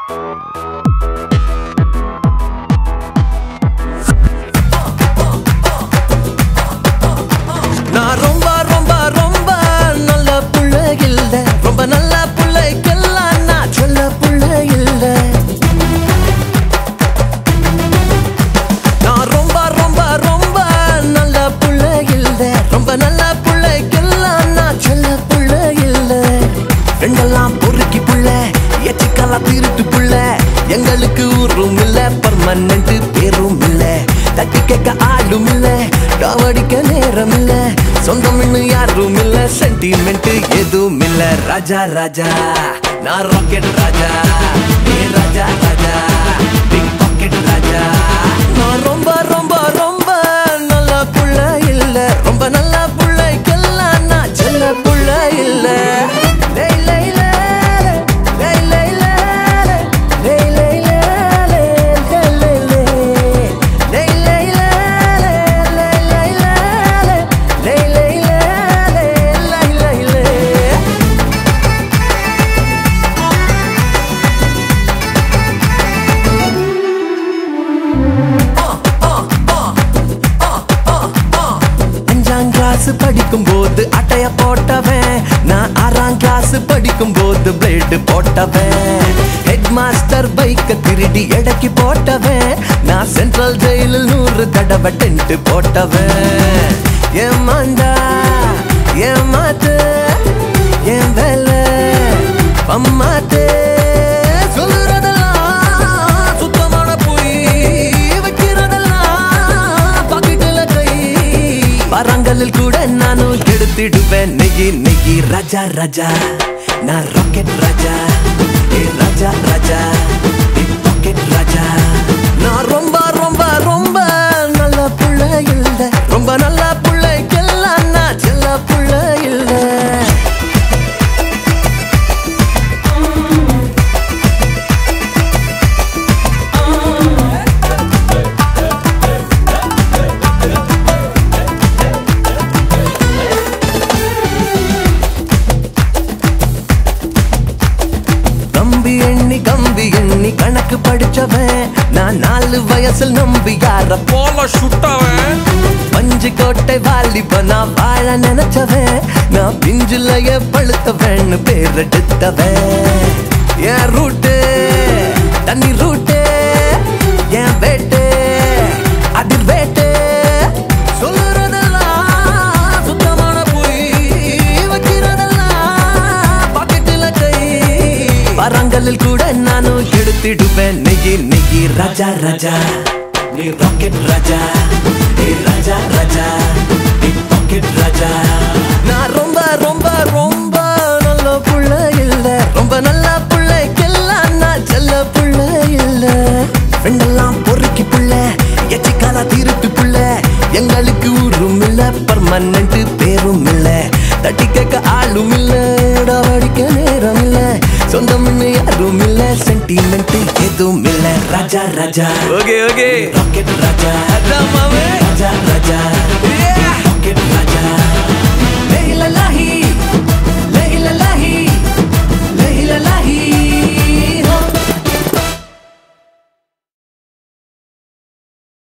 நான் ரொம்ப ரொம்ப ரொம்ப நல்ல புள்ள இல்ல, ரொம்ப நல்ல புள்ளைக்கெல்லாம் நான் சொல்ல புள்ள இல்ல. நான் ரொம்ப ரொம்ப ரொம்ப நல்ல புள்ள இல்ல, ரொம்ப நல்ல புள்ளைக்கெல்லாம் நான் சொல்ல புள்ள இல்ல. ரெண்டெல்லாம் பொறுக்கி புள்ள, எச்சிக்கெல்லாம் திருட்டு புள்ள, எங்களுக்கு ஊரும் இல்ல, பர்மனன்ட் பேரும் இல்ல, தட்டி கேட்க ஆளும் இல்ல, டாவடிக்க நேரம் இல்ல, சொந்தம் இன்னும் யாரும் இல்ல, சென்டிமெண்ட் எதுவும் இல்ல. ராஜா ராஜா நான் ராக்கெட் ராஜா, ஏ ராஜா ராஜா பிக் பாக்கெட் ராஜா. நான் ரொம்ப ரொம்ப ரொம்ப நல்ல புள்ள இல்ல, ரொம்ப நல்ல புள்ளைக்கெல்லாம் நான் செல்ல புள்ள இல்ல. படிக்கும் போது அட்டைய போட்டவன், நான் 6ஆம் கிளாஸ் படிக்கும் போது பிளேடு போட்டவன், ஹெட் மாஸ்டர் பைக்க திருடி எடைக்கு போட்டவன், நான் சென்ட்ரல் ஜெயிலில் 100 தடவை டென்ட் போட்டவன். ஏமாண்டா ஏமாத்து என் வேலை பம்மாத்து, சொல்லுறதெல்லாம் சுத்தமான போய், வைக்கிறதெல்லாம் பாக்கெட்டுல கை, பரங்களில் கூட நானும் எடுத்திடுவேன் நெகி நெகி. ராஜா ராஜா நான் ராக்கெட் ராஜா, ஏ ராஜா ராஜா பிக் பாக்கெட் ராஜா. நான் ரொம்ப ரொம்ப ரொம்ப நல்ல புள்ள இல்ல, ரொம்ப நல்ல புள்ளைக்கெல்லாம் நான் செல்ல புள்ள இல்ல. கம்பி எண்ணி கணக்கு படிச்சவன், நான் 4 வயசில் நம்பி யார போல சுட்டவன், பஞ்சு கோட்டை வாலிபனா வாழ நினைச்சவன், நான் பிஞ்சுலைய பழுத்தவன் பேர் எடுத்தவன். என் ரூட்டு தண்ணி ரூட்டு, என் வேட்டு அதிர் வேட்டு, சொல்லுறதெல்லாம் சுத்தமான போய், வைக்கிறதெல்லாம் பாக்கெட்டுல கை, பரங்களில் கூட நானும் எடுத்திடுவேன் நெகி நெகி. ராஜா ராஜா நீ ராக்கெட் ராஜா, ஏ ராஜா ராஜா பிக் பாக்கெட் ராஜா. நான் ரொம்ப ரொம்ப ரொம்ப நல்ல புள்ள இல்ல, ரொம்ப நல்ல புள்ளைக்கெல்லாம் நான் செல்ல புள்ள இல்ல. ரெண்டெல்லாம் பொறுக்கி புள்ள, எச்சிக்காலா திருட்டு புள்ள, எங்களுக்கு ஊரும் இல்ல, பர்மனன்ட் பேரும் இல்ல, தட்டி கேட்க ஆளும் இல்ல, டாவடிக்க நேரம் இல்ல, சொந்தம் இன்னும் யாரும் இல்ல, சென்டிமெண்ட் எதுவும் இல்ல. ராஜா ராஜா ஓகே ஓகே ராக்கெட் ராஜா, ராஜா ராஜா ராக்கெட்